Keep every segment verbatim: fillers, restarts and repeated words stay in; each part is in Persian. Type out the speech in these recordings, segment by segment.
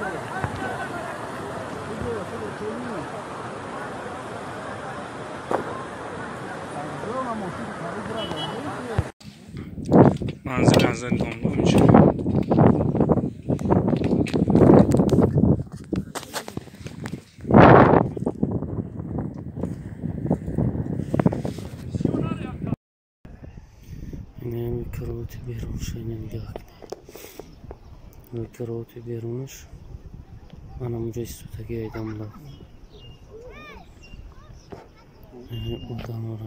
منزل از داملا میشه. اینه کروت بیرونش اینه نگاه کنه. کروت بیرونش من اونجا استوتگی ایدم لا اودان رو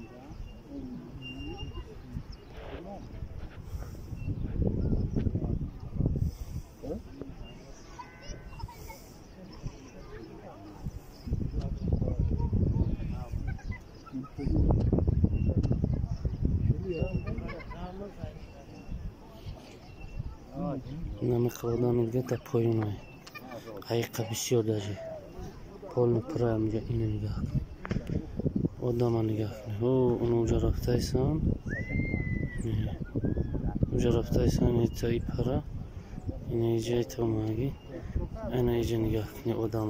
نمیخوادم دیگه تا پایینه حقیقه بسیار داشته پول پره اینجا اینو نگاه کنه آدم نگاه کنه او اون اونجا رفته ایسان اونجا رفته ایسان تا ای پره این ایجای تا ماگی این ایجا نگاه کنه آدم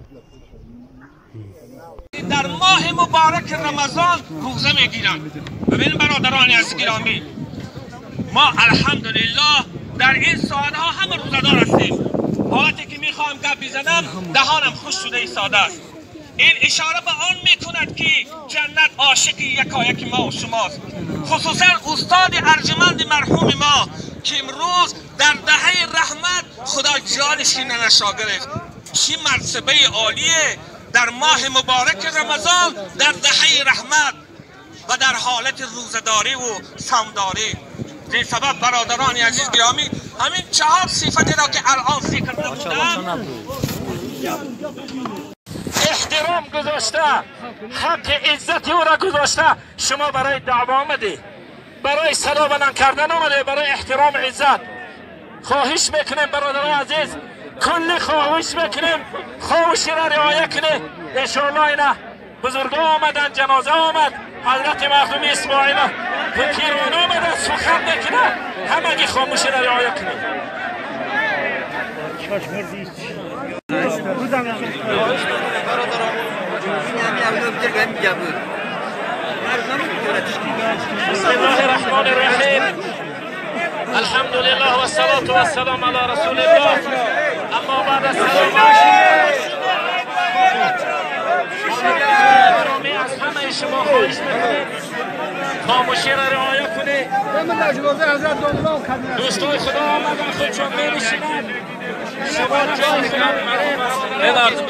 در ماه مبارک رمضان روزه میگیرم. ببین برادران از گرامی، ما الحمدلله در این ساعت ها همه روزدار هستیم. حالتی که میخوام گپ بزنم دهانم خوش شده ایستاده است. این اشاره به آن میکند که جنت عاشق یکایک ما و شماست، خصوصا استاد ارجمند مرحوم ما که امروز در دهه رحمت خدا جانش نشا گرفت. چه مرتبه عالیه در ماه مبارک رمضان در دهه رحمت و در حالت روزداری و صومداری. به سبب برادران عزیز گرامی همین چهار صفتی را که الان ذکر بودم احترام گذاشته، حق عزت او را گذاشته، شما برای دعوا آمده، برای صدا بلند کردن آمده، برای احترام عزت. خواهش میکنیم برادران عزیز، کل خواهش میکنیم خواهش را رعایت کنه. انشاءالله اینا بزرگان آمدن، جنازه آمد، حضرت مخدوم اسماعیل فقیران آمدن سخن میکنه، همه گی خاموشی را رعایت کنه. بسم الله الرحمن الرحیم. الحمد لله و الصلاة و السلام علی رسول الله. اما بعد السلام برامی از همه شما خواهش میکنید خاموشی را رعایت کنید. دوستای خدا آمدن خودشان می نشینند، شما جای خدا ببرد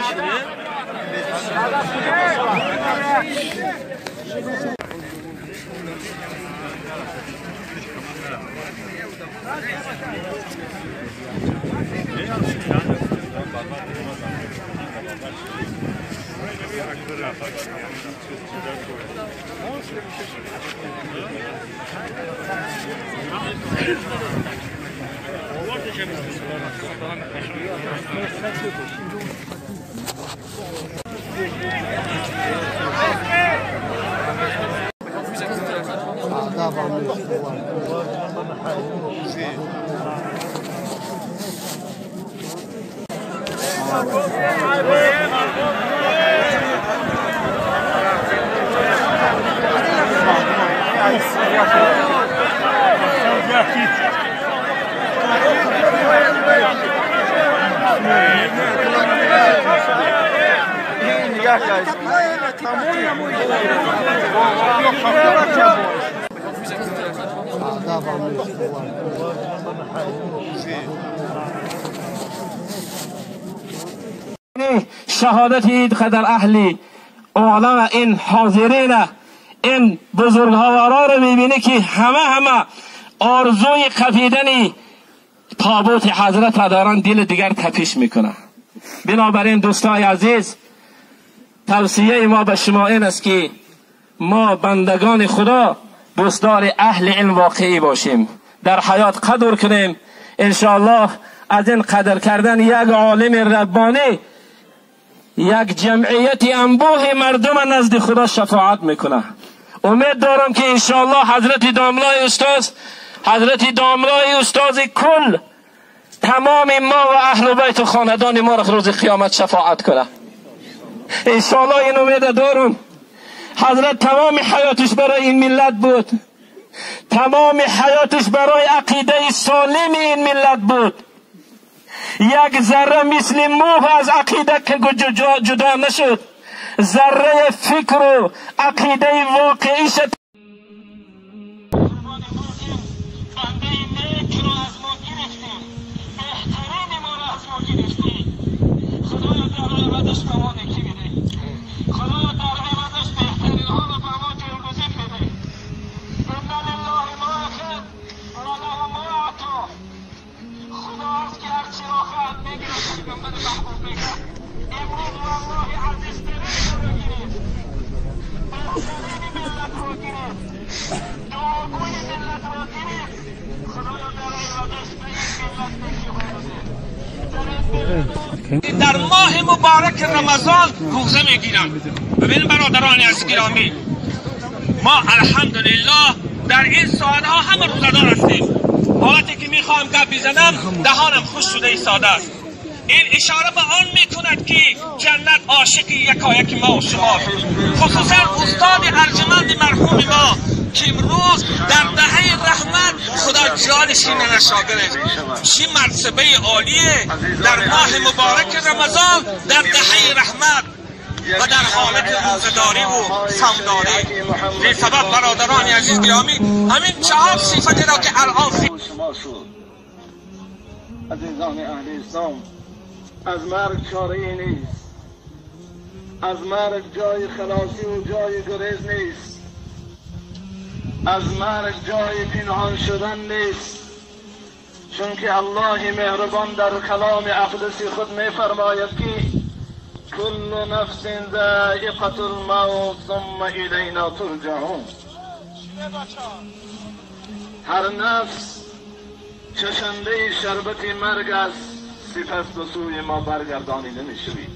شهادت اید خدر اهلی اعلا این حاضرین این بزرگوارا رو میبینی که همه همه آرزوی قفیدن تابوت حضرت را دارن دل دیگر تپش میکنه. بنابراین دوستای عزیز توصیه ما به شما این است که ما بندگان خدا دوستدار اهل علم واقعی باشیم، در حیات قدر کنیم. انشاءالله از این قدر کردن یک عالم ربانی یک جمعیت انبوه مردم نزد خدا شفاعت میکنه. امید دارم که انشاءالله حضرت داملای استاد حضرت داملای استاد کل تمام ما و اهل بیت و خاندان ما را روز قیامت شفاعت کنه. انشاءالله این امید دارم. حضرت تمام حیاتش برای این ملت بود، تمام حیاتش برای عقیده سالم این ملت بود. یک ذره مثل موه از عقیده که جدا نشد. ذره فکر و عقیده واقعیش در ماه مبارک رمضان روزه میگیرن. ببین برادران از گرامی، ما الحمدلله در این ساعت ها همه روزدار هستیم. حالتی که میخوام گپ بزنم دهانم خوش شده ایستاده است. این اشاره به آن میکند که جنت عاشق یکایک ما و شما، خصوصا استاد ارجمند مرحوم ما که امروز در دهه رحمت خدا جانشین نشاگرد چی مرتبه عالیه در ماه مبارک رمضان در دهه رحمت و در حالت روزداری و صومداری. به سبب برادران عزیز گرامی همین چهار صفتی را که الان شما شد عزیزان اهل اسلام، از مرگ چاره ای نیست، از مرگ جای خلاصی و جای گریز نیست، از مرگ جای پنهان شدن نیست، چون که الله مهربان در کلام اقدسی خود می فرماید که کل نفس ذائقة الموت ثم الینا ترجعون. هر نفس چشنده شربت مرگ است، سپس به سوی ما برگردانیده میشوید.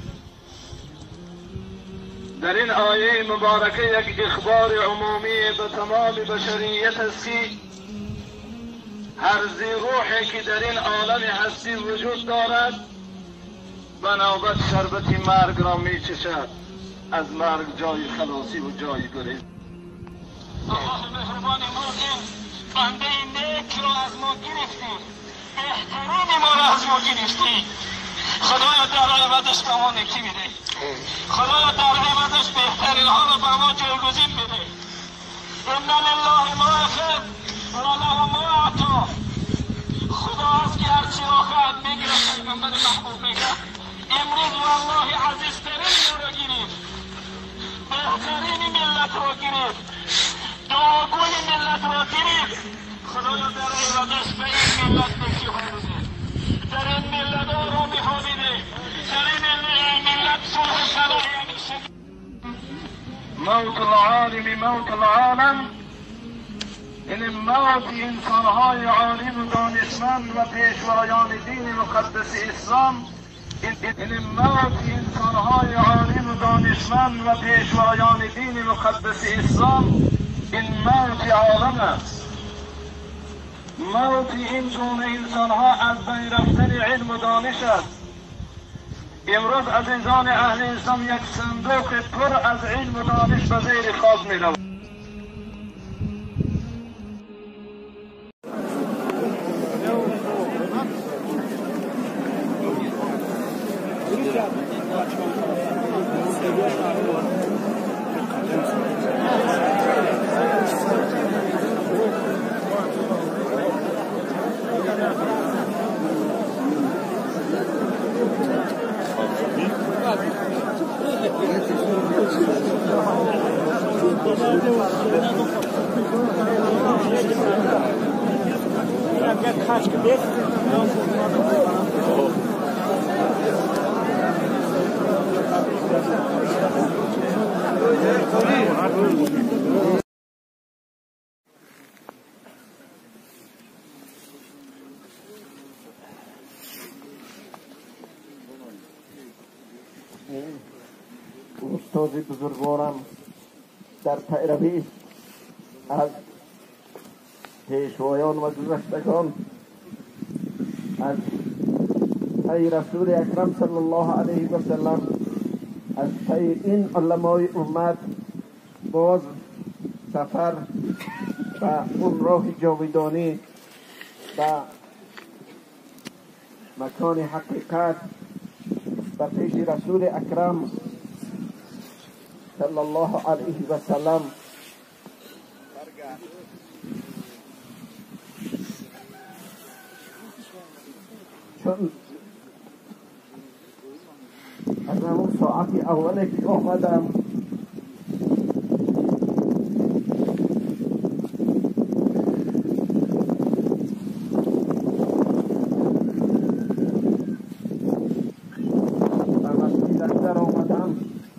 در این آیه مبارکه یک اخبار عمومی به تمام بشریت است که هر ذی روحی که در این عالم هستی وجود دارد به نوبت شربت مرگ را می چشد. از مرگ جای خلاصی و جای گریز. الله مهربان امروز این بنده نیک را از ما گرفتی، بهترین ما را از ما گرفتی. خدایا در عوضش به ما نکی بده، خدایا در عوضش بهترین ها را به ما جایگزین بده. ان لله ما اخذ و له ما اعطا. خداست که هر چی را خواهد میگیرد. پیغمبر محبوب میگه امروز والله عزیزترین ما را گرفت، بهترین ملت را گرفت، دعاگوی ملت را گرفت. خدایا در عوضش به این ملت نکی ها بده، در این ملت آرامی ها بده، در این ملت صلح صلاح همیشه. موت العالم موت العالم، این موت انسانهای عالم و دانشمند و پیشوایان دین مقدس اسلام، این موت انسانهای عالم و دانشمند و پیشوایان دین مقدس اسلام، این موت عالم است. موت این گونه انسانها از بین رفتن علم و دانش است. امروز عزیزان اهل اسلام یک صندوق پر از علم و دانش به زیر خاک می رود. استاد بزرگوارم در پیروی از پیشوایان و گذشتگان از پی رسول اکرم صلی الله علیه و سلم، از پی این علمای امت باز سفر و اون راه جاودانی و مکان حقیقت و پیش رسول اکرم صلی الله علیه و سلم چون از همون ساعت اوله که آمدم و مسجد اکبر آمدم،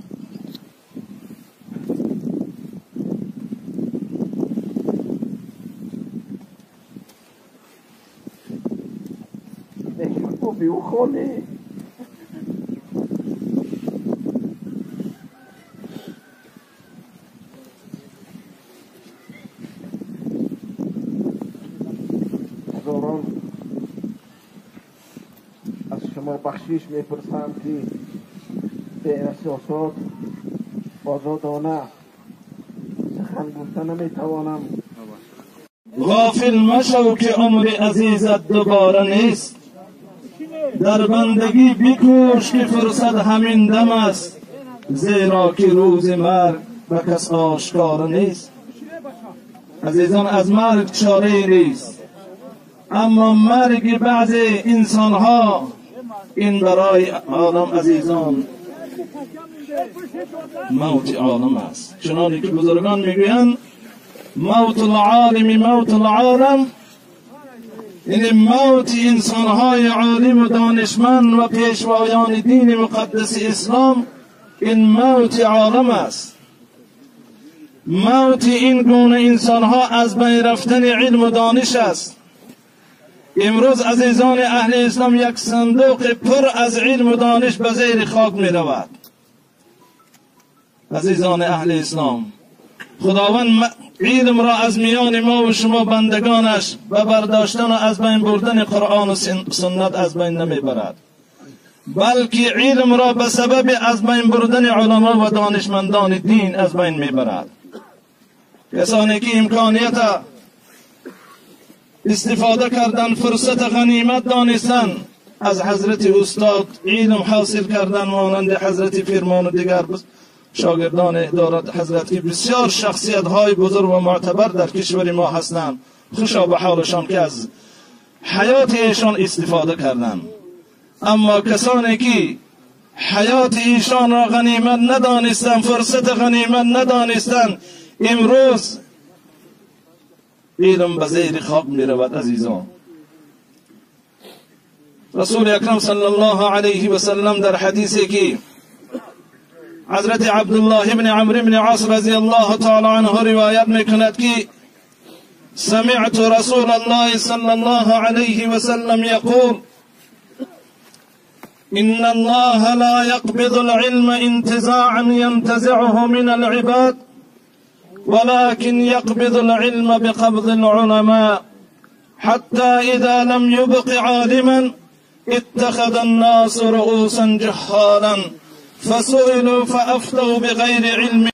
نشون و بیوخونه هزاران از شما بخشش میپرسم که به احساسات آزادانه سخن گفتن نمیتوانم. غافل مشو که عمر عزیزت دوباره نیست، در بندگی بکوش که فرصت همین دم است، زیرا که روز مرگ به کس آشکار نیست. عزیزان، از مرگ چاره نیست، اما مرگ بعض انسان ها این برای عالم عزیزان موت عالم است. چنانکه که بزرگان میگویند موت العالم موت العالم، یعنی موت انسان های عالم و دانشمند و پیشوایان دین مقدس اسلام این موت عالم است. موت این گونه انسان ها از بین رفتن علم و دانش است. امروز عزیزان اهل اسلام یک صندوق پر از علم و دانش به زیر خاک می رود. عزیزان اهل اسلام، خداوند علم را از میان ما و شما بندگانش و برداشتن و از بین بردن قرآن و سنت از بین نمی برد، بلکه علم را به سبب از بین بردن علما و دانشمندان دین از بین می برد. کسانی که امکانیت استفاده کردن، فرصت غنیمت دانستن، از حضرت استاد علم حاصل کردن، مانند حضرت فرمان و دیگر شاگردان دارد حضرت که بسیار شخصیت های بزرگ و معتبر در کشور ما هستند، خوشا به حالشان که از حیات ایشان استفاده کردن. اما کسانی که حیات ایشان را غنیمت ندانستن، فرصت غنیمت ندانستن، امروز علم به زیر خاک می رود. عزیزان، رسول اکرم صلی الله علیه و سلم در حدیثی که حضرت عبدالله ابن عمرو ابن عاص رضی الله تعالی عنه روایت میکند که سمعت رسول الله صلی الله علیه و سلم یقول ان الله لا يقبض العلم انتزاعا ينتزعه من العباد ولكن يقبض العلم بقبض العلماء حتى اذا لم يبق عالما اتخذ الناس رؤوسا جهالا فسئلوا فافتوا بغير علم.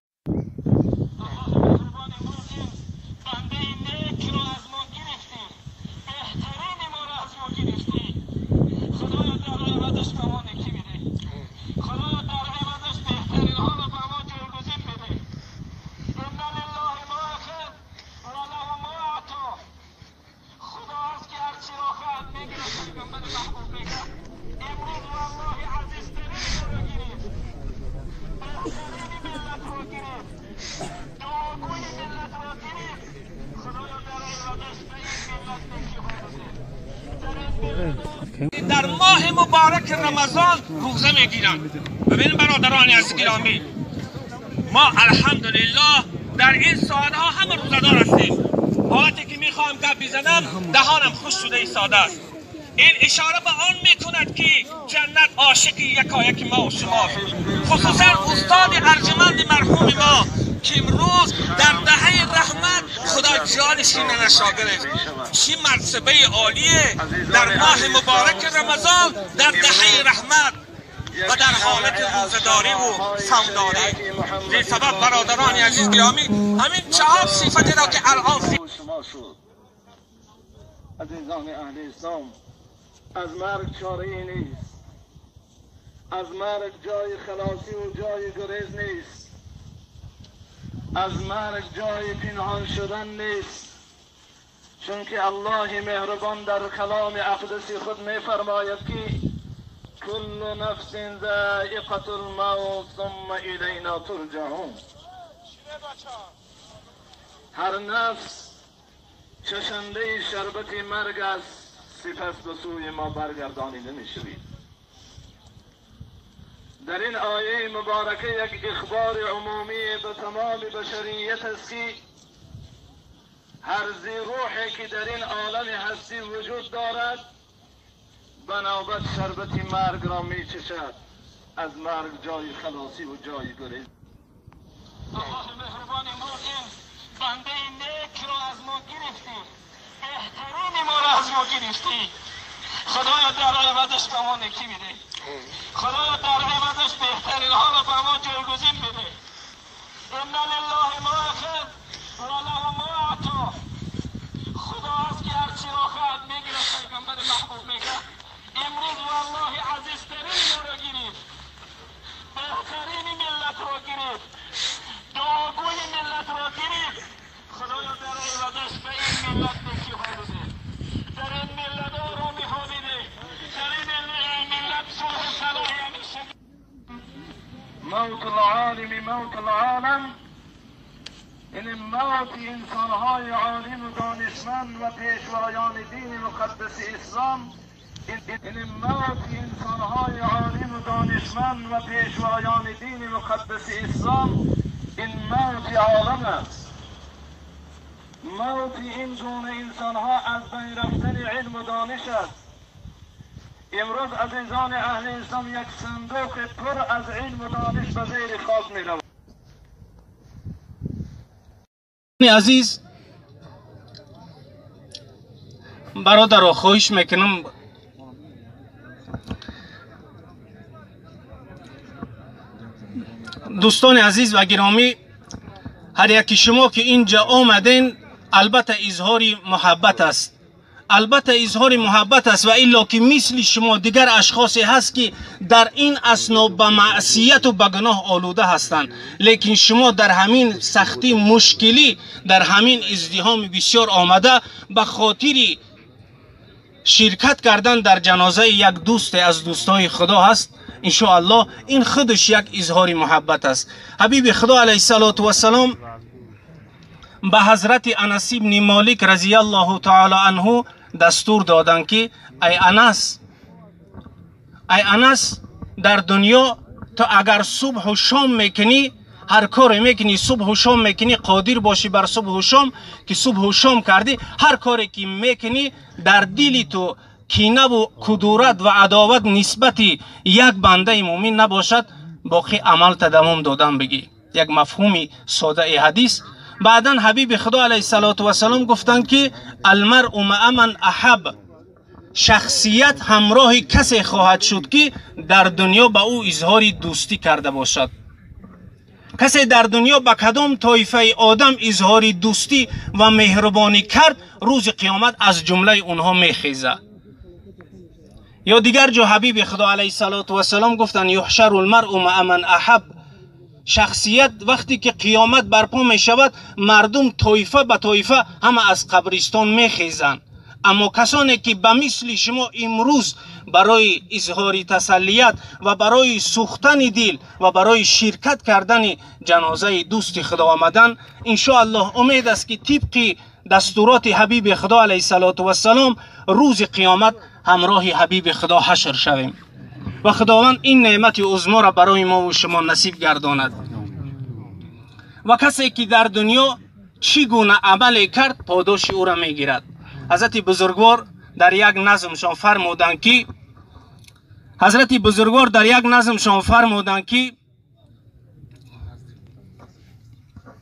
در ماه مبارک رمضان روزه میگیرن. ببینید برادران از گرامی، ما الحمدلله در این ساعت ها همه روزدار هستیم. حالتی که میخوام گپ بزنم دهانم خوش شده ایستاده است. این اشاره به آن میکند که جنت عاشق یکایک ما و شما، خصوصا استاد ارجمند مرحوم ما که امروز در دهه رحمت خدا جانش نشا گرفت. چی مرتبه عالیه در ماه مبارک رمضان در دهه رحمت و در حالت روزداری و صومداری. به سبب برادران عزیز گرامی همین چهار صفتی را که الان شما شد. عزیزان اهل اسلام، از مرگ چاره ای نیست، از مرگ جای خلاصی و جای گریز نیست، از مرگ جای پنهان شدن نیست، چون که الله مهربان در کلام اقدسی خود می فرماید که کل نفس ذائقة الموت ثم الینا ترجعون. هر نفس چشنده شربت مرگ است، سپس به سوی ما برگردانیده می شوید. در این آیه مبارکه یک اخبار عمومی به تمام بشریت است که هر ذی روحی که در این عالم هستی وجود دارد به نوبت شربت مرگ را می چشد. از مرگ جای خلاصی و جای گریز. الله مهربان امروز این بنده نیک را از ما گرفتی، بهترین ما را از ما گرفتی. خدایا در عوضش به ما نکی بده، خدایا در عوضش بهترین ها را به ما جایگزین بده. ان لله ما اخذ و له ما اعطا. خدا است که هر چی را خواهد میگیرد. پیغمبر محبوب میگه امروز والله عزیزترین ما را گرفت، بهترین ملت را گرفت، دعاگوی ملت را گرفت. خدایا در عوضش به این ملت نکی ها بده، در این ملت آرامی ها بده، در این ملت صلح و صلاح همیشه. موت العالم موت العالم، این موت انسانهای عالم و دانشمند و پیشوایان دین مقدس اسلام، این موت انسانهای عالم و دانشمند و پیشوایان دین مقدس اسلام، این موت عالم است. موت این گونه انسانها از بین رفتن علم و دانش است. امروز عزیزان اهل اسلام یک صندوق پر از علم و دانش به زیر خاک می رود. عزیز برادر را خواهش میکنم دوستان عزیز و گرامی، هر یکی شما که اینجا آمدین البته اظهاری محبت است، البته اظهار محبت است و الا که مثل شما دیگر اشخاصی هست که در این اسنا به معصیت و به گناه آلوده هستند، لیکن شما در همین سختی مشکلی در همین ازدحام بسیار آمده به خاطر شرکت کردن در جنازه یک دوست از دوستای خدا هست. ان شاء الله این خودش یک اظهار محبت است. حبیب خدا علیه السلام به حضرت انس بن مالک رضی الله تعالی عنه دستور دادند که ای انس ای انس در دنیا تو اگر صبح و شام میکنی، هر کاری میکنی صبح و شام میکنی، قادر باشی بر صبح و شام که صبح و شام کردی، هر کاری که میکنی در دلی تو کینه و کدورت و عداوت نسبت یک بنده مومن نباشد، باقی عمل تدمم دادن بگی. یک مفهومی ساده ای حدیث. بعدا حبیب خدا علیه السلام گفتند که المرء مع من احب، شخصیت همراه کسی خواهد شد که در دنیا به او اظهار دوستی کرده باشد. کسی در دنیا به کدام طایفه آدم اظهار دوستی و مهربانی کرد، روز قیامت از جمله اونها میخیزه. یا دیگر جا حبیب خدا علیه السلام گفتند یحشر المرء مع من احب، شخصیت وقتی که قیامت برپا می شود مردم طایفه به طایفه همه از قبرستان می خیزند، اما کسانی که به مثل شما امروز برای اظهار تسلیت و برای سوختن دل و برای شرکت کردن جنازه دوست خدا آمدن، ان شاء الله امید است که طبق دستورات حبیب خدا علیه السلام روز قیامت همراه حبیب خدا حشر شویم و خداوند این نعمت عظما را برای ما و شما نصیب گرداند. و کسی که در دنیا چگونه عمل کرد پاداش او را میگیرد. حضرت بزرگوار در یک نظمشان فرمودند که حضرت بزرگوار در یک نظمشان فرمودند که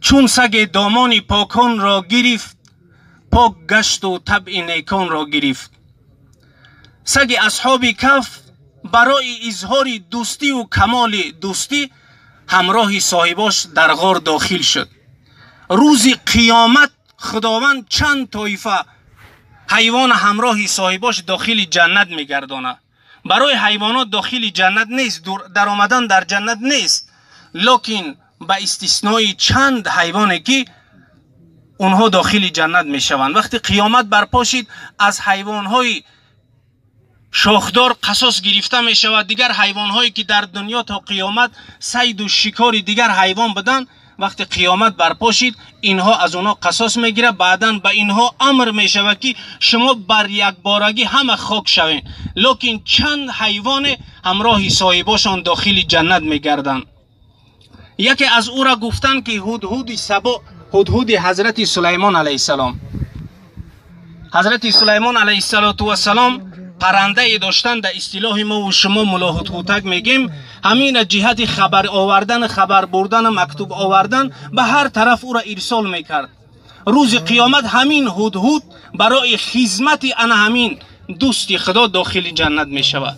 چون سگ دامان پاکان را گرفت، پاک گشت و طبع نیکان را گرفت. سگ اصحاب کهف برای اظهار دوستی و کمال دوستی همراه صاحباش در غار داخل شد. روز قیامت خداوند چند طایفه حیوان همراه صاحباش داخل جنت میگردانه. برای حیوانات داخل جنت نیست، در آمدن در جنت نیست، لکن به استثنای چند حیوانی که اونها داخل جنت میشوند. وقتی قیامت برپا شد از حیوانهای شاخدار قصاص گرفته می شود. دیگر حیوانهایی که در دنیا تا قیامت صید و شکار دیگر حیوان بدن، وقتی قیامت برپا شد اینها از اونها قصاص میگیره. بعدا به اینها امر می شود که شما بر یک بارگی همه خاک شوین، لکن چند حیوان همراه صاحباشان داخل جنت میگردند. یکی از او را گفتن که هدهد سبا، هدهد حضرت سلیمان علیه السلام. حضرت سلیمان علیه السلام پرنده ای داشتن، در اصطلاح ما و شما ملا هدهدک میگیم. همین جهت خبر آوردن، خبر بردن، مکتوب آوردن به هر طرف او را ارسال میکرد. روز قیامت همین هدهد برای خدمت انا همین دوست خدا داخل جنت میشود.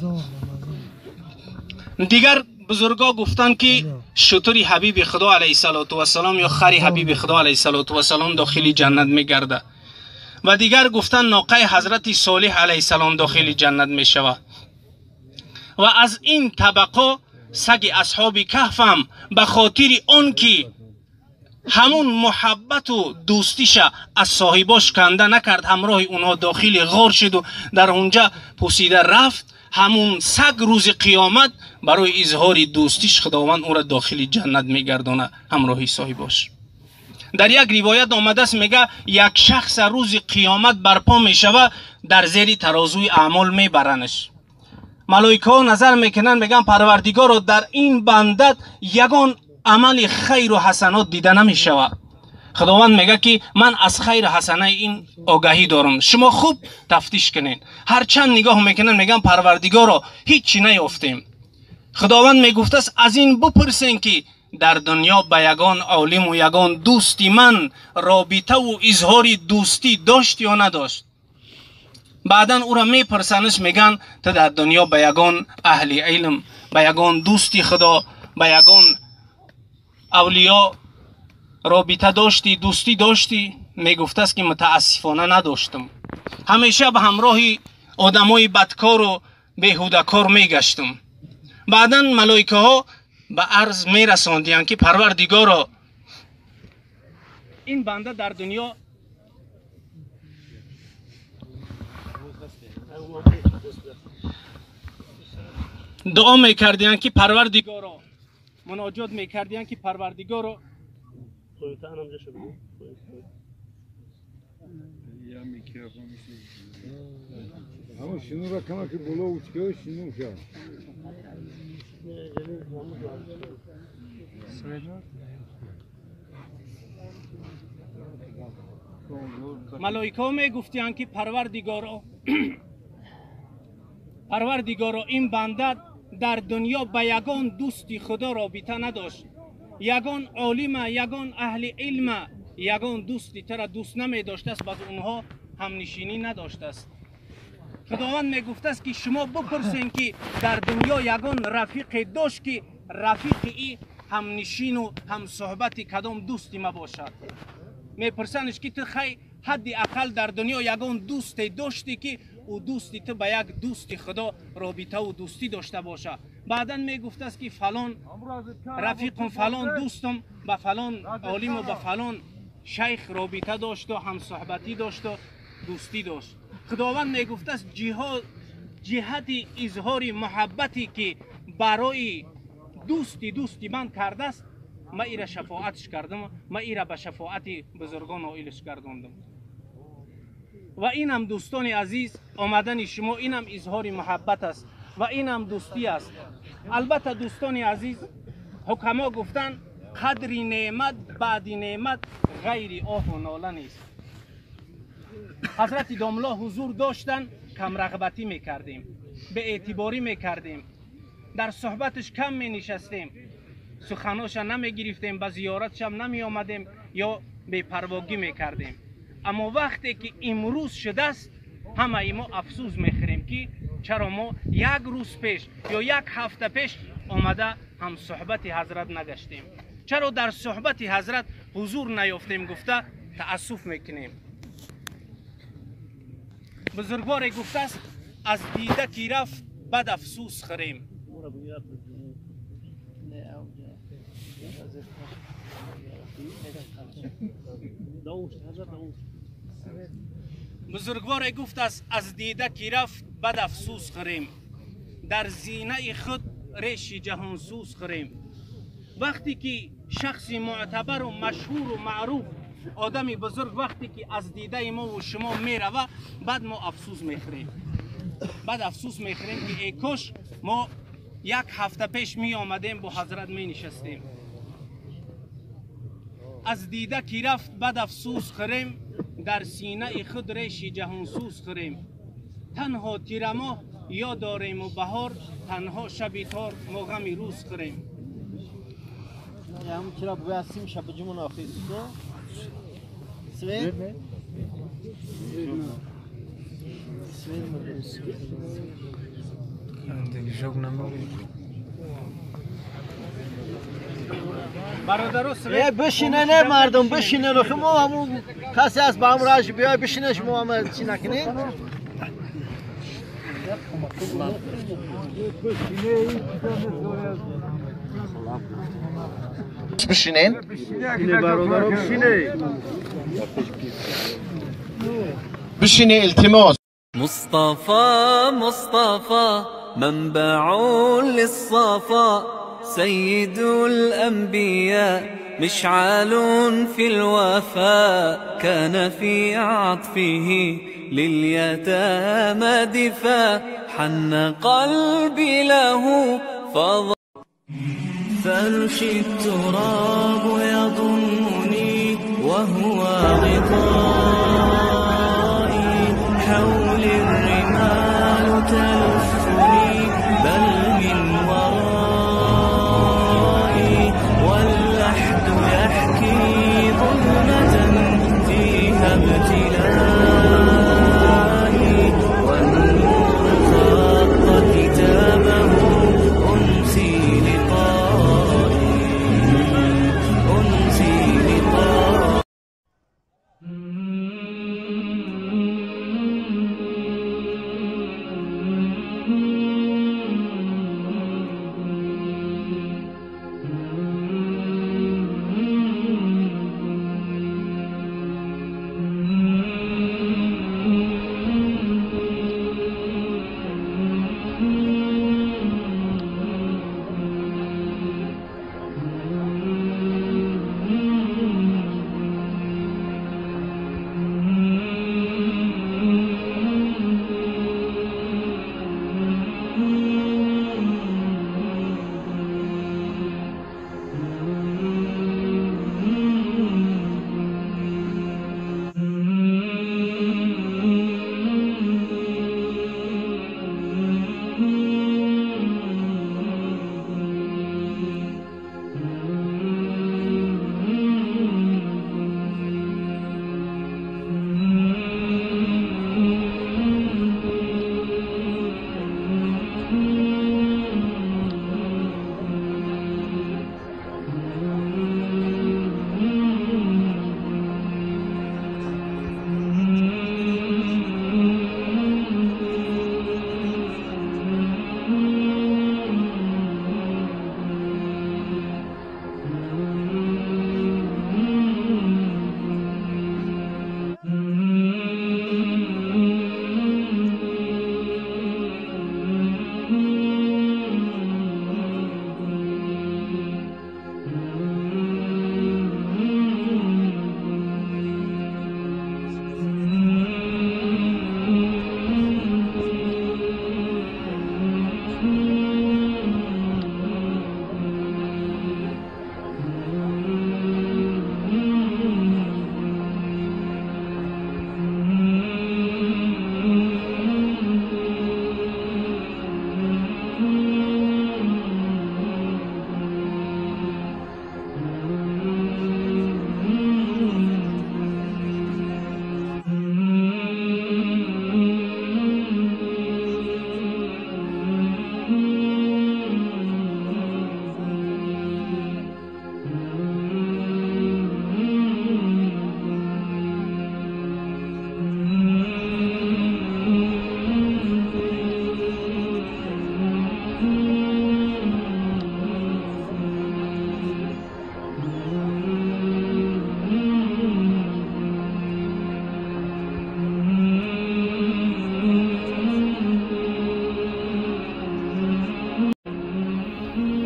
دیگر بزرگا گفتن که شتری حبیب خدا علیه السلام یا خری حبیب خدا علیه السلام داخل جنت میگرده. و دیگر گفتن ناقه حضرت صالح علیه السلام داخل جنت می شود. و از این طبقه سگ اصحاب کهف هم به خاطر آن که همون محبت و دوستیش از صاحباش کنده نکرد، همراه اونها داخل غار شد و در اونجا پوسیده رفت. همون سگ روز قیامت برای اظهار دوستیش خداوند او را داخل جنت میگردانه همراه صاحباش. در یک روایت آمده است میگه یک شخص روز قیامت برپا میشوه، در زیر ترازوی اعمال میبرنش. ملائکه ها نظر میکنن میگن پروردگار در این بنده یگان عمل خیر و حسنات دیده نمیشوه. خداوند میگه که من از خیر حسنه این آگاهی دارم، شما خوب تفتیش کنین. هر چند نگاه میکنن میگن پروردگار هیچی نیافتیم. خداوند میگفته است از این بپرسین که در دنیا به یگان عالم و یگان دوستی من رابطه و اظهار دوستی داشت یا نداشت. بعدا او را میپرسنش میگن تو در دنیا به یگان اهل علم، به یگان دوستی خدا، به یگان اولیا رابطه داشتی، دوستی داشتی؟ میگفته است که متاسفانه نداشتم، همیشه به همراه آدمای بدکار و بیهودکار میگشتم. بعدا ملائکه ها به عرض می رساندیان که پروردگارا این بنده در دنیا دعا می کردیان که پروردگارا، مناجات می کردیان که پروردگارا ama şunu rakama ki bula uçuyor şunu uçuyor. ملائکه می گفتیان که پروردگارا پروردگارا این بنده در دنیا به یگان دوستی خدا رابطه نداشت، یگان عالم، یگان اهل علم، یگان دوستی تر دوست نمی داشته است، باز اونها هم نشینی نداشته است. خداوند می گفته است که شما بپرسین که در دنیا یگان رفیق داشت که رفیق ای هم نشین و هم صحبت کدام دوستی ما باشد. می پرسنش که تو خی حدی اقل در دنیا یگان دوستی داشتی که او دوستی تو به یک دوستی خدا رابطه و دوستی داشته باشه. بعدا می گفته است که فلان رفیقم، فلان دوستم با فلان عالم و با فلان شیخ رابطه داشت و هم صحبتی داشت و دوستی داشت. خداوند می گفته است جهت اظهار محبتی که برای دوستی دوستی من کرده است، ما ایره شفاعتش کردم، ما ایره به شفاعت بزرگان نائلش کردندم. و این هم دوستان عزیز آمدن شما، این هم اظهار محبت است و این هم دوستی است. البته دوستان عزیز، حکما گفتن قدری نعمت بعد نعمت غیر آه و ناله نیست. حضرت داملا حضور داشتن، کم رغبتی میکردیم، به اعتباری میکردیم، در صحبتش کم می نشستیم، سخناش نمی گرفتیم، به زیارتش هم نمی آمدیم، یا بی‌پرواگی میکردیم. اما وقتی که امروز شده است همه ما افسوس میخوریم که چرا ما یک روز پیش یا یک هفته پیش آمده هم صحبت حضرت نگشتیم، چرا در صحبت حضرت حضور نیافتیم گفته تأسف میکنیم. بزرگوار گفته است از دیده کی رفت بد افسوس خوریم. بزرگوار گفت است از دیده کی رفت بد افسوس خوریم، در زینه خود ریش جهانسوز خوریم. وقتی که شخصی معتبر و مشهور و معروف آدمی بزرگ وقتی که از دیده ما و شما میروه بعد ما افسوس میخوریم، بعد افسوس میخوریم که ای کاش ما یک هفته پیش می آمدیم با حضرت می نشستیم. از دیده کی رفت بد افسوس خوریم، در سینه خود ریش جهانسوز خوریم. تنها تیر ماه یا داریم و بهار، تنها شبی تار ما غم روز خوریم. همون چرا بوستیم شب جمعه آخری سو سوید برادر بشینه نه مردم بشینه رو ما همون کسی از با هم راش بیای بشینه شما هم چی نکنید. بشینین بشینه التماس. مصطفى مصطفى منبع للصفا سيد الأنبياء مشعل في الوفاء كان في عطفه لليتامى دفاع حن قلبي له فض فارشي التراب يضمني وهو غطائي حولي الرمال تلفني بل من ورائي واللحد يحكي ظلمة فيها ابتلائي والنور خط كتابه أنسي لقائي أنسي لقائي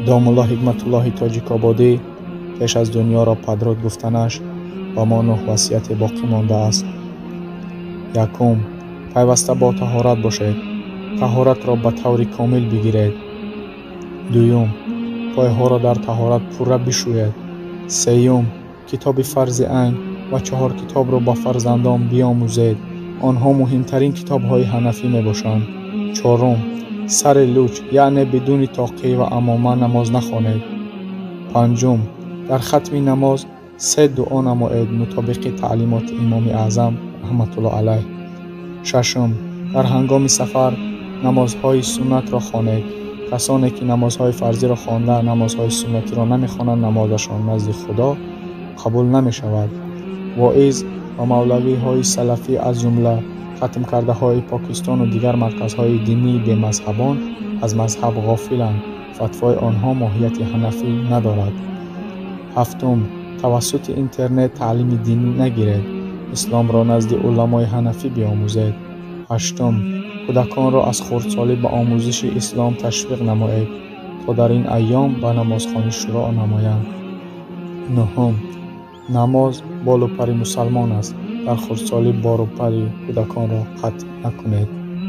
دام الله حکمت الله تاجیک آبادی پیش از دنیا را پدرود گفتنش با ما نه وصیت باقی مانده است. یکم، پیوسته با طهارت باشید. طهارت را به طور کامل بگیرید. دوم، پایها را در طهارت پوره بشوید. سیوم، کتاب فرض عین و چهار کتاب را با فرزندان بیاموزید. آنها مهمترین کتاب های حنفی می باشند. چهارم، سر لوچ یعنی بدون تاقی و عمامه نماز نخوانید. پنجم، در ختم نماز سه دعا نمایید مطابق تعلیمات امام اعظم رحمت الله علیه. ششم، در هنگام سفر نمازهای سنت را خوانید. کسانی که نمازهای فرضی را خوانده نمازهای سنتی را نمیخوانند نمازشان نزد خدا قبول نمی شود. واعظ و مولوی های سلفی از جمله ختم کرده های پاکستان و دیگر مرکزهای دینی به مذهبان از مذهب غافلند. فتوای آنها ماهیت حنفی ندارد. هفتم، توسط اینترنت تعلیم دینی نگیرید. اسلام را نزد علمای حنفی بیاموزید. هشتم، کودکان را از خردسالی به آموزش اسلام تشویق نمایید تا در این ایام به نمازخوانی شروع نمایند. نهم، نماز بال و پر مسلمان است. در خردسالی بال و پر کودکان را قطع نکنید.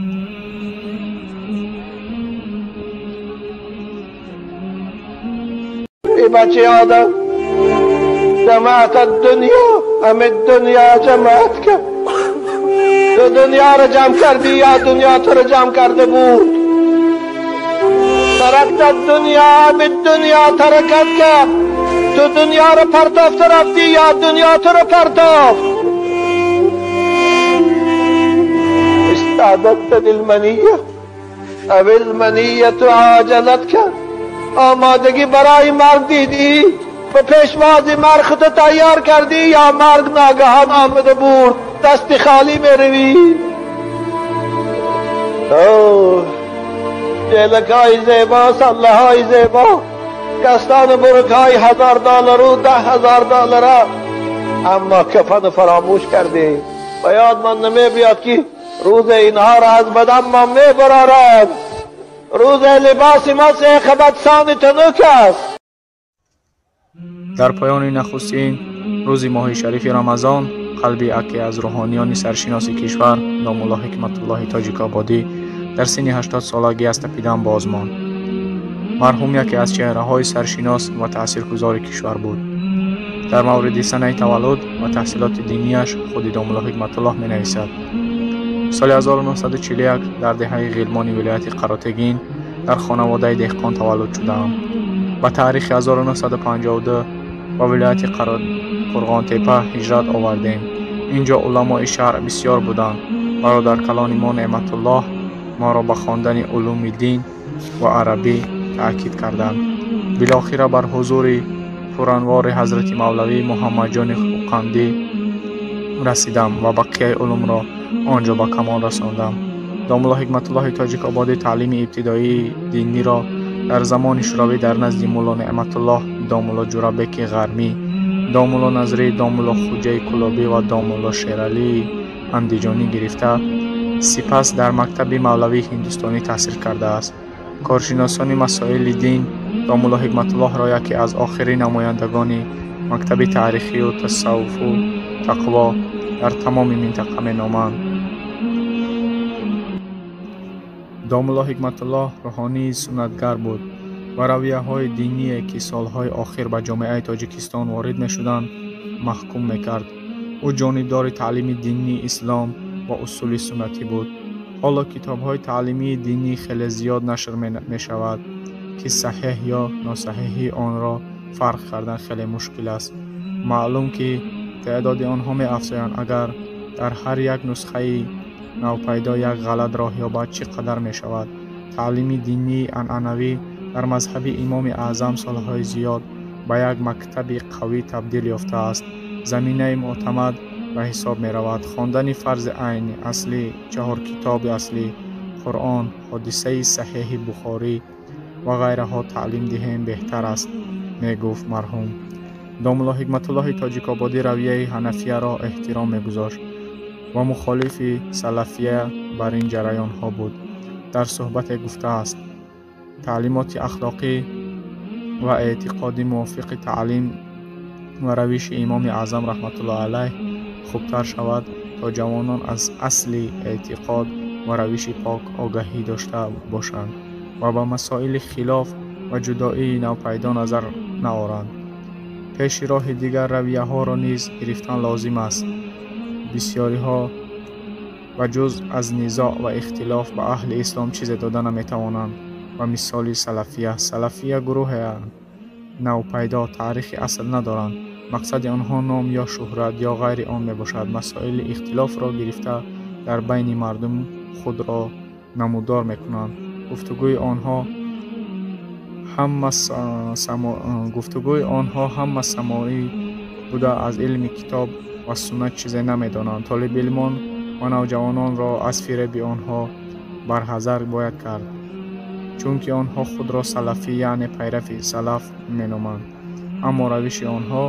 ای بچه آدم، جماعت الدنیا هم الدنیا جماعت کرد. تو دنیا را جمع کردی یا دنیا تو را جمع کرده بود؟ ترکت دنیا به دنیا ترکت کرد. تو دنیا را پرتافت رفتی یا دنیا تو را پرتافت؟ استعددت للمنیه او المنیت عاجلت کرد. آمادگی برای مرگ دیدی؟ به پیشواز مرگ خود تیار کردی یا مرگ ناگهان آمده بود دست خالی می روی؟ اوه جلک های زیبا، سله های زیبا، کستان برک های هزار دلار و ده هزار دلار، اما کفن فراموش کردی. و یاد من نمی بیاد که روز اینها را از بدن ما می برارد. روز لباس ما سه خبتسان تنک است. در پایان نخستین روز ماه شریف رمضان قلبی یکی از روحانیان سرشناس کشور دام الله حکمت الله تاجیک آبادی در سن هشتاد سالگی از تپیدن باز ماند. مرحوم یکی از چهره‌های سرشناس و تاثیرگذار کشور بود. در مورد سنه تولد و تحصیلات دینیش خود دام الله حکمت الله می‌نویسد: سال هزار و نهصد و چهل و یک در دهه غیلمانی ولایت قراتگین در خانواده دهقان تولد شدم. به تاریخ هزار و نهصد و پنجاه و دو و ولایت قرغان تپه هجرت آوردیم. اینجا علمای شهر بسیار بودند. برادر کلان ما نعمت الله ما را به خواندن علوم دین و عربی تأکید کردند. بالاخره بر حضور پرانوار حضرت مولوی محمد جان خوقندی رسیدم و بقیه علوم را آنجا به کمال رساندم. دام الله حکمت الله تاجیک آبادی تعلیم ابتدایی دینی را در زمان شوروی در نزد مولا نعمت الله، دام الله جورابک غرمی، دام الله نظری، دام الله خوجه کلابی و دام الله شیرعلی اندیجانی گرفته، سپس در مکتب مولوی هندوستانی تحصیل کرده است. کارشناسان مسائل دین دام الله حکمت الله را یکی از آخرین نمایندگان مکتب تاریخی و تصوف و تقوا در تمام منطقه می‌نامند. دام الله حکمت الله روحانی سنتگر بود و رویه های دینی که سالهای آخر به جامعه تاجیکستان وارد نشدند محکوم میکرد. او جانبدار تعلیم دینی اسلام و اصول سنتی بود. حالا کتاب های تعلیمی دینی خیلی زیاد نشر می شود که صحیح یا ناصحیحی آن را فرق کردن خیلی مشکل است. معلوم که تعداد آنها می افزایند. اگر در هر یک نسخه نوپیدا یک غلط راه یابد چقدر می شود. تعلیم دینی عنعنوی در مذهب امام اعظم سالهای زیاد به یک مکتب قوی تبدیل یافته است. زمینه معتمد به حساب می رود. خواندن فرض عین اصلی، چهار کتاب اصلی، قرآن، حدیثه صحیح بخاری و غیره ها تعلیم دهیم بهتر است، می گفت مرحوم. دام الله حکمت الله تاجیک آبادی رویه حنفیه را احترام می گذاشت و مخالف سلفیه بر این جریان ها بود. در صحبت گفته است: تعلیمات اخلاقی و اعتقادی موافق تعلیم و روش امام اعظم رحمت الله علیه خوبتر شود تا جوانان از اصل اعتقاد و روش پاک آگاهی داشته باشند و به مسائل خلاف و جدایی ناپیدا نظر نآورند. پیش راه دیگر رویه ها را نیز گرفتن لازم است. بسیاری ها و جز از نزاع و اختلاف به اهل اسلام چیز داده نمیتوانند و مثال سلفیه سلفیه گروه نوپیدا تاریخ اصل ندارند. مقصد آنها نام یا شهرت یا غیر آن میباشد. مسائل اختلاف را گرفته در بین مردم خود را نمودار میکنند. گفتگوی آنها هم سما... گفتگوی آنها هم سماعی بوده از علم کتاب و سنت چیزی نمیدانند. طالب علمان و نوجوانان را از فریب آنها برحذر باید کرد، چون که آنها خود را سلفی یعنی پیرو سلف مینامند، اما روش آنها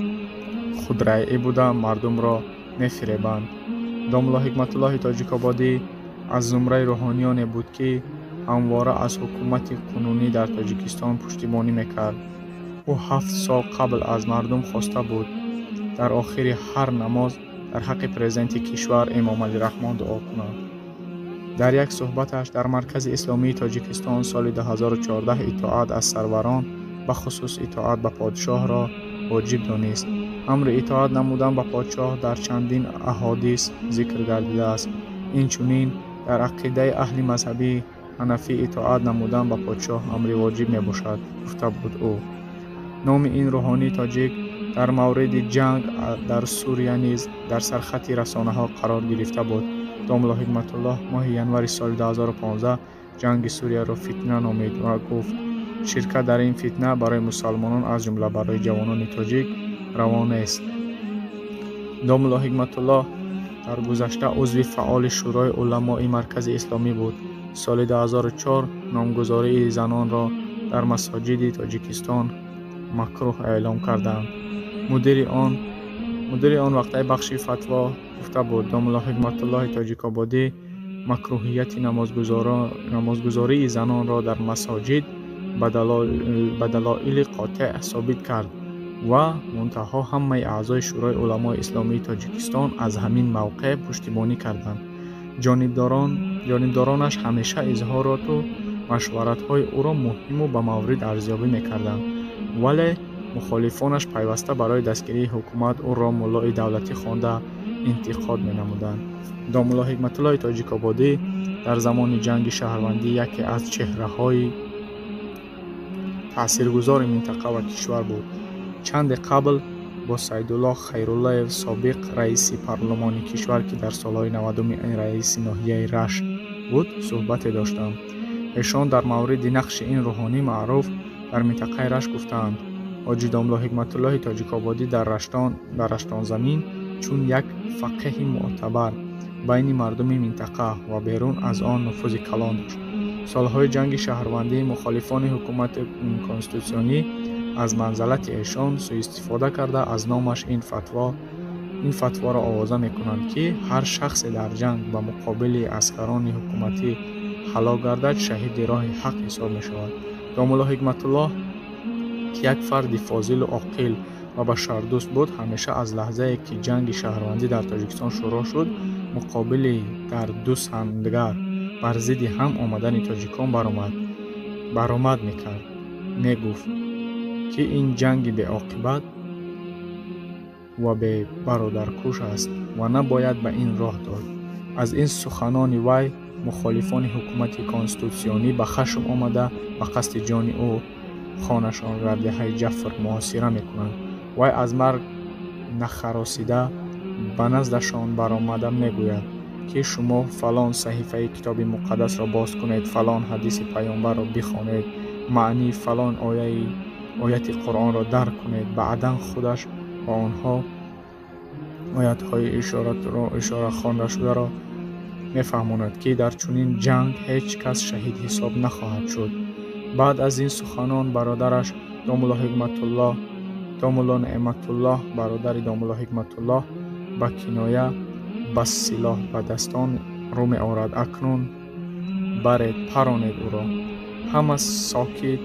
خودرأیی بوده مردم را میفریبند. داملا حکمت الله تاجیک‌آبادی از زمره روحانیان بود که همواره از حکومت قانونی در تاجیکستان پشتیبانی میکرد. او هفت سال قبل از مردم خواسته بود در آخر هر نماز در حق پرزیدنت کشور امام علی رحمان دعا کنند. در یک صحبتش در مرکز اسلامی تاجیکستان سال دو هزار و چهارده اطاعت از سروران به خصوص اطاعت به پادشاه را واجب دانست. امر اطاعت نمودن به پادشاه در چندین احادیث ذکر گردیده است. این چنین در عقیده اهل مذهبی حنفی اطاعت نمودن به پادشاه امر واجب می باشد گفته بود او. نام این روحانی تاجیک در مورد جنگ در سوریه نیز در سرخط رسانه ها قرار گرفته بود. داملا حکمت الله ماه ینوری سال دو هزار و پانزده جنگ سوریه را فتنه نامید و گفت شرکت در این فتنه برای مسلمانان از جمله برای جوانان تاجیک روانه است. داملا حکمت الله در گذشته عضو فعال شورای علمای مرکز اسلامی بود. سال دو هزار و چهار نامگذاری زنان را در مساجد تاجیکستان مکروه اعلام کردند. مدیر آن مدیر آن وقتی بخش فتوا گفته بود داملا حکمت الله تاجیک‌آبادی مکروهیت نمازگزاری زنان را در مساجد به دلایل قاطع ثابت کرد و منتها همه اعضای شورای علمای اسلامی تاجیکستان از همین موقع پشتیبانی کردند. جانبداران جانبدارانش همیشه اظهارات و مشورت‌های او را مهم و به مورد ارزیابی می‌کردند، ولی مخالفانش پیوسته برای دستگیری حکومت او را ملای دولتی خوانده انتقاد می‌نمودند. داملا حکمت الله تاجیک‌آبادی در زمان جنگ شهروندی یکی از چهره‌های تاثیرگذار منطقه و کشور بود. چند قبل با سیدالله خیرالله سابق رئیس پارلمان کشور که در سالهای نودم رئیس ناحیه رشت بود صحبت داشتم. ایشان در مورد نقش این روحانی معروف در منطقه رشت گفتند حاجی داملا حکمت الله تاجیک‌آبادی در رشتان در رشتان زمین چون یک فقیه معتبر بین مردم منطقه و بیرون از آن نفوذ کلان داشت. سالهای جنگ شهروندی مخالفان حکومت کنستیتوسیونی از منزلت ایشان سوء استفاده کرده از نامش این فتوا این فتوا را آوازه میکنند که هر شخص در جنگ به مقابل عسکران حکومتی هلاک گردد شهید راه حق حساب می شود. داملا حکمت الله که یک فرد فاضل و عاقل و بشردوست بود همیشه از لحظه که جنگ شهروندی در تاجیکستان شروع شد مقابل در دو سندگر بر ضد هم آمدن تاجیکان برآمد برآمد میکرد. میگفت که این جنگ به عاقبت و به برادرکش است و نباید به این راه داد. از این سخنان وی مخالفان حکومت کنستیتوسیونی به خشم آمده و قصد جان او خانشان را دهه جفر محاصره میکنند. وی از مرگ نخراسیده به نزدشان برآمده میگوید که شما فلان صحیفه کتاب مقدس را باز کنید، فلان حدیث پیامبر را بخوانید، معنی فلان آیه آیت قرآن را درک کنید. بعداً خودش با آنها آیت های اشارت را اشاره خوانده شده را میفهماند که در چنین جنگ هیچ کس شهید حساب نخواهد شد. بعد از این سخنان برادرش داملا حکمت الله داملا نعمت الله برادر داملا حکمت الله با کنایه بس سلاح به دستان رو می آورد. اکنون برید پرانید او را. همه ساکت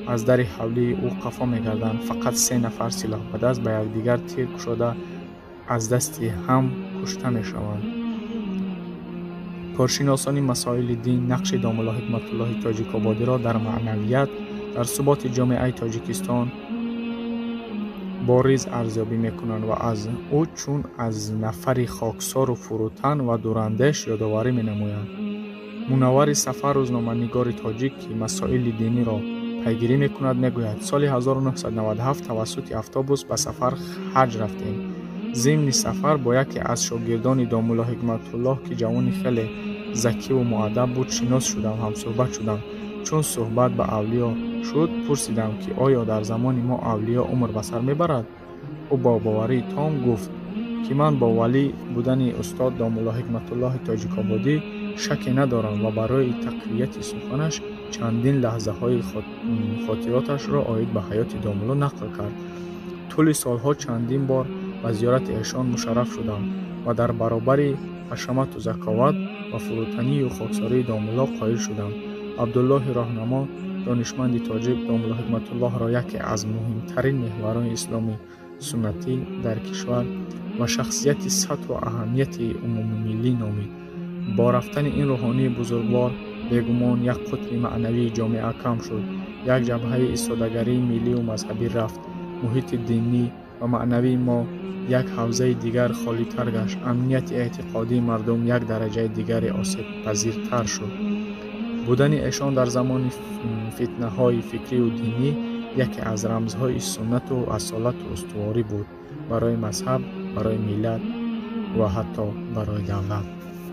از در حولی او قفا می‌کردند. فقط سه نفر سلاح به دست به یکدیگر تیر گشوده از دست هم کشته می‌شوند. کارشناسان مسائل دین نقش دامالله حکمت الله تاجیک آبادی را در معنویت در ثبات جامعه تاجیکستان باریز ارزیابی میکنند و از او چون از نفری خاکسار و فروتن و دوراندیش یادآوری مینمایند. منور سفر روزنامه‌نگار تاجیک که مسائل دینی را پیگیری میکند میگوید سال هزار و نهصد و نود و هفت توسط اتوبوس به سفر حج رفتیم. ضمن سفر با یکی از شاگردان دامالله حکمت الله که جوانی خیلی ذکی و مؤدب بود شناس شدم، هم صحبت شدم. چون صحبت به اولیا شد پرسیدم که آیا در زمان ما اولیا عمر به سر میبرد؟ او با باوری تام گفت که من با ولی بودن استاد دامالله حکمت الله تاجیک آبادی شکی ندارم و برای تقویت سخنش چندین لحظه های خاطراتش را عاید به حیات دامالله نقل کرد. طول سالها چندین بار به زیارت ایشان مشرف شدم و در برابر حشمت و ذکاوت و فروتنی و خاکساری دامالله قائل شدم. عبدالله راهنما دانشمند تاجیک دامالله حکمت الله را یکی از مهمترین محوران اسلامی سنتی در کشور و شخصیت سطح و اهمیت عمومی ملی نامید. با رفتن این روحانی بزرگوار بیگمان یک قطب معنوی جامعه کم شد. یک جبهه ایستادگری ملی و مذهبی رفت. محیط دینی و معنوی ما یک حوزه دیگر خالی تر گشت. امنیت اعتقادی مردم یک درجه دیگر آسیب پذیرتر شد. بودن ایشان در زمان فتنه های فکری و دینی یکی از رمزهای سنت و اصالت و استواری بود برای مذهب، برای ملت و حتی برای دولت.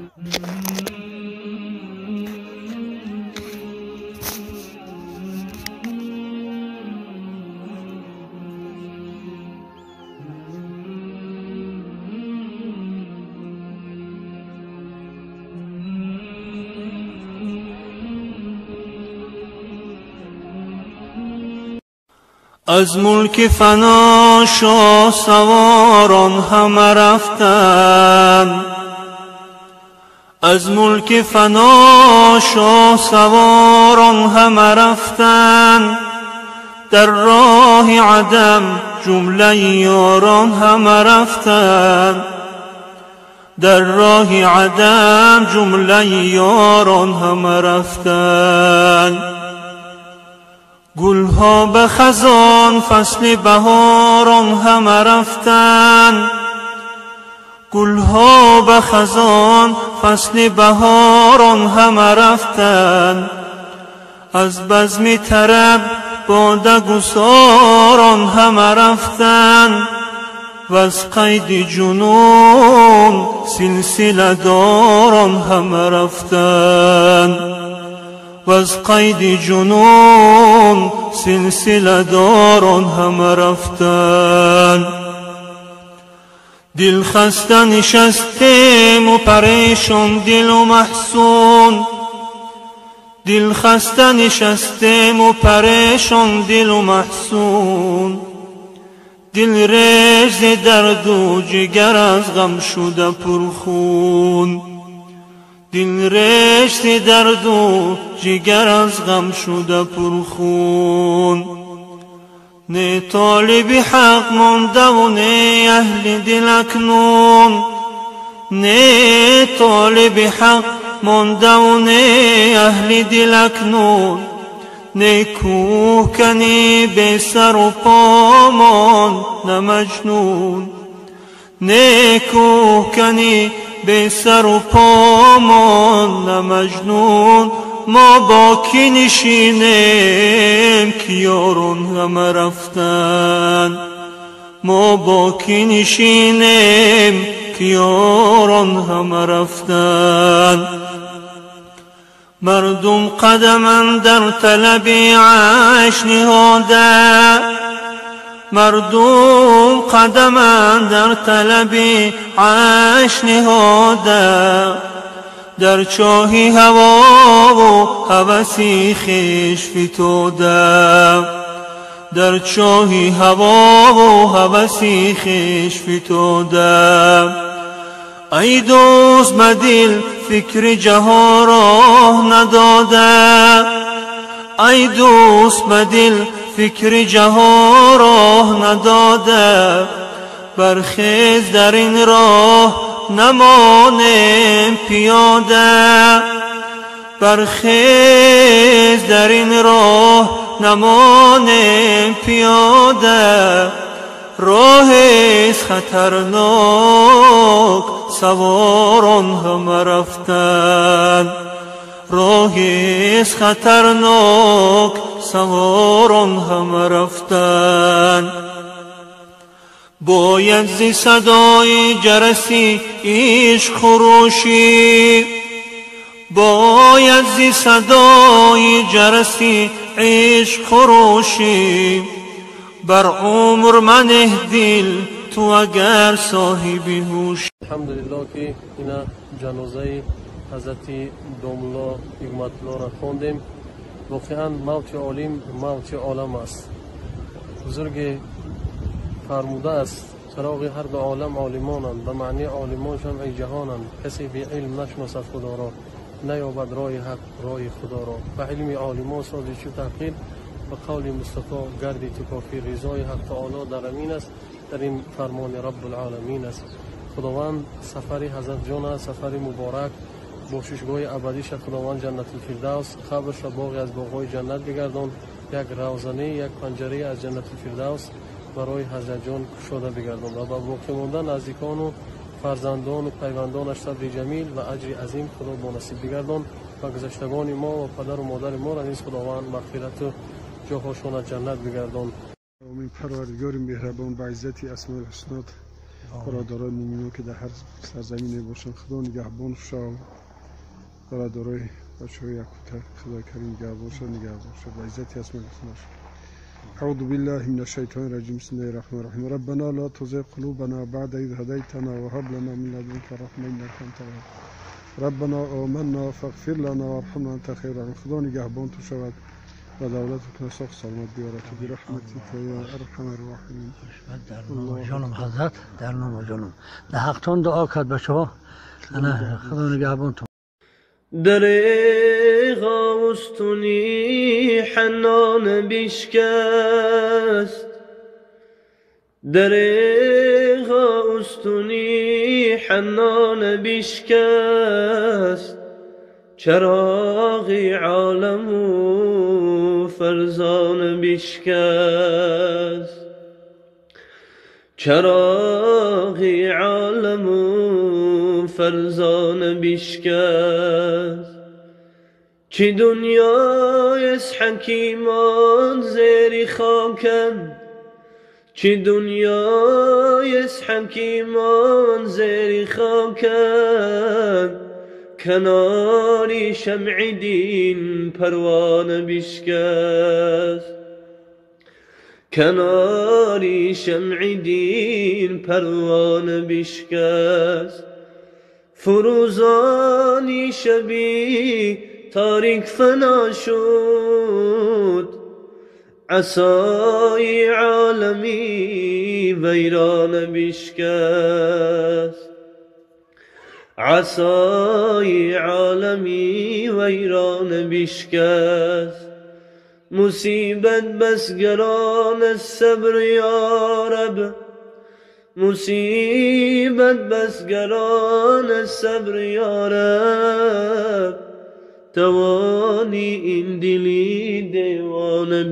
از ملک فنا شاه سواران همه رفتند، از ملک فنا شاه سواران همه رفتند، در راه عدم جمله یاران همه رفتند، در راه عدم جمله یاران همه رفتند. گلها به خزان فصل بهاران همه رفتند، گلها به خزان فصل بهاران همه رفتند، از بزم طرب باده گساران همه رفتند، و از قید جنون سلسله داران همه رفتند، و از قید جنون سلسله داران همه رفتند. دل خسته نشستیم و پریشان دل و محزون، دل خسته نشستیم و پریشان دل و محزون، دل ریز درد و جگر از غم شده پرخون، دل ریز درد و جگر از غم شده پرخون. نه طالب حق مانده و نه اهل دل اکنون، نه طالب حق مانده و نه اهل دل اکنون، نه کوه کنی به سر و پامان نه مجنون، نه کوه کنی به سر و پامان نه مجنون. ما با کی نشینیم که یاران همه رفتن، ما با کی نشینیم که یاران همه رفتن. مردم قدما در طلب عیش نهاده، مردم قدما در طلب عیش نهاده، در چاهی هوا و هوسی خویش فتاده، در چاهی هوا و هوسی خویش فتاده. ای دوست مدل فکر جهان راه نداده، ای دوست به دل فکر جهان راه نداده، برخیز در این راه نمانیم پیاده، برخیز در این راه نمانیم پیاده. راهیست خطرناک سواران همه رفتن، راهیست خطرناک سواران همه رفتن. باید زی صدای جرسی عشق خروشی، باید زی صدای جرسی عشق خروشی. بر عمر منه دل تو اگر صاحبی هوش. الحمدلله که اینا جنازه حضرت داملا حکمت‌الله را خواندیم. واقعا موت عالم موت عالم است. بزرگ فرموده است چراغ هر دو عالم عالمانند، به معنی عالمانشان ای جهانند. کسی به علم نشناسد خدا را، نیابد راه حق راه خدا را. به علم عالمان سازی چو تحقیر، به قول مصطفی گردی تو کافی. رضای حق تعالی در امین است، در این فرمان رب العالمین است. خداوند سفر حضرت جان است، سفر مبارک. بخششگاه ابدیش خداوند جنت الفردوس، قبرش باغی از باغ‌های جنت بگردان. یک روزنه یک پنجره از جنت الفردوس برای حضرت جان گشوده بگردان و با باقی ماندن نزدیکان و فرزندان و پیوندانش صبر جمیل و اجر عظیم خدا با نصیب بگردان و گذشتگان ما و پدر و مادر ما را نیز خداوند مغفرت و جاهاشان جنت بگردان. آمین. پروردگار مهربان با عزت اسماء الحسنا برادران مومنان که در هر سرزمینی باشند خدا نگهبان شو. برادرای بچه‌های یکوتر خدای کریم نگهبان شو نگهبان شو با عزت اسماء الحسنا. اعوذ بالله من الشیطان الرجیم. بسم الله الرحمن الرحیم. ربنا لا تزغ قلوبنا بعد إذ هديتنا وهب لنا من لدنك رحمة إنك أنت الوهاب. ربنا آمنا فاغفر لنا وارحمنا أنت خير الراحمين. خدا نگهبان تو شود و دولت و کنساق سلامت بیارد تو برحمتک یا ارحم الراحمین. در نام جانم حضرت، در نام جانم در حقتان دعا کرد بچه ها. خدا نگهبان تو. دریغ آستونی حنان بیشکست، دریغ آستونی حنان بیشکست. چراغ عالم و فرزان بیشکست، چراغ عالم و فرزان بیشکست. چی دنیایست حکیمان زیر خاکن، چی دنیایست حکیمان زیر خاکن. کناری شمع دین پروانه بیشکست، کناری شمع دین پروانه بیشکست. فروزانی شبی تاریک فنا شد، عصای عالمی ویران بیشکست، عصای عالمی ویران بیشکست. مصیبت بس گران صبر یا رب، مصیبت بس گران صبر یا رب. توانی این دلی دیوان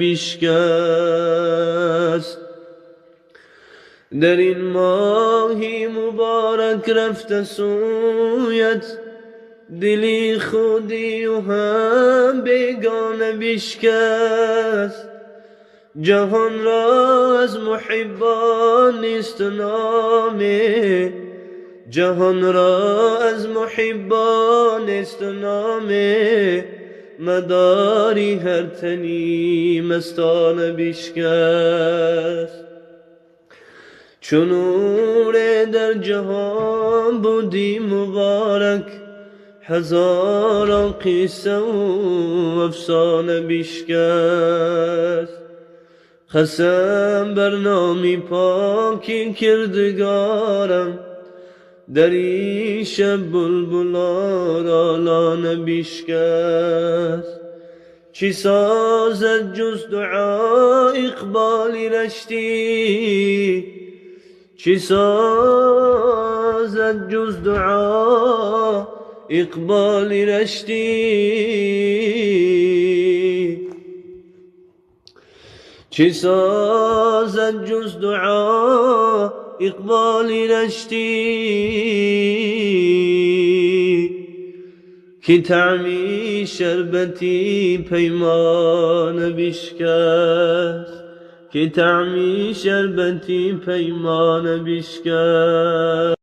بیشکست. در این ماهی مبارک رفت سویت، دلی خودی و هم بیگانه بیشکست. جهان را از محبان نیست نامه، جهان را از محبان نیست نامه. مداری هر تنی مستانه بیشکست. چون نور در جهان بودی مبارک، هزاران قصه و افسانه بیشکست. قسم بر نامی پاکی کردگارم، در این شب بلبلان را لانه بیشکست. چی سازد جز دعا اقبالی رشتی چی سازد جز دعا اقبالی رشتی چی سازد جز دعا اقبالی رشتی که تعمی شربتی پیمان بشکست که تعمی شربتی پیمان بشکست